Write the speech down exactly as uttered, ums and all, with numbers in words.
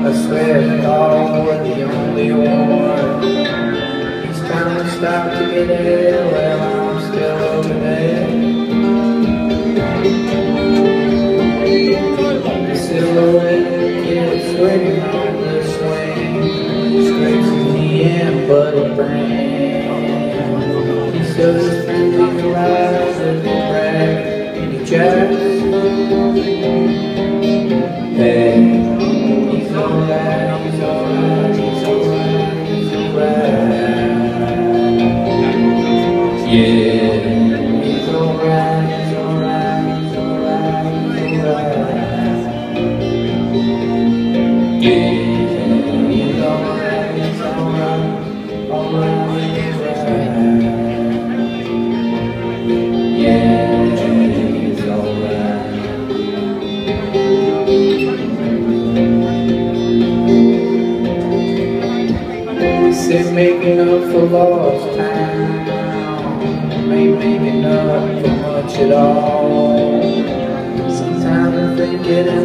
I swear to God, we're the only one. Each time we stop to get air, well, I'm still over there. The silhouette gets waiting on the swing, scrapes in the end, but it brings. He shows his friendly eyes as he brags and he chats. Hey, he's alright, he's alright, he's alright, he's alright. Yeah, he's alright, he's alright, he's alright, he's alright. Yeah, he's alright, he's alright, alright, he's alright. Yeah, he's alright. Say making up for lost time, ain't making up for much at all. Sometimes I think it